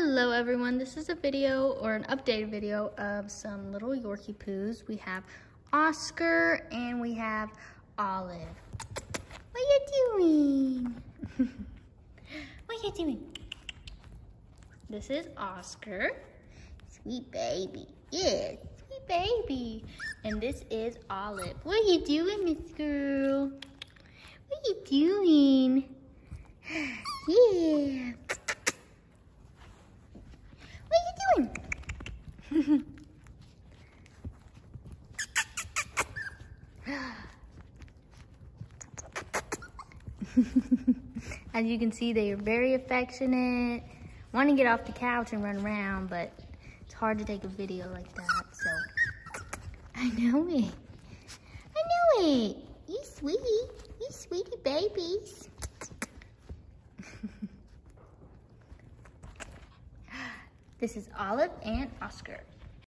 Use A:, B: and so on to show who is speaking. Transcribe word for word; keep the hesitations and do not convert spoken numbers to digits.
A: Hello everyone, this is a video or an updated video of some little Yorkiepoos. We have Oscar and we have Olive. What are you doing? What are you doing? This is Oscar. Sweet baby. Yeah, sweet baby. And this is Olive. What are you doing, Miss Girl? What are you doing? Yeah. What are you doing? As you can see, they are very affectionate. Want to get off the couch and run around, but it's hard to take a video like that, so. I know it. I know it. You sweetie. You sweetie babies. This is Olive and Oscar.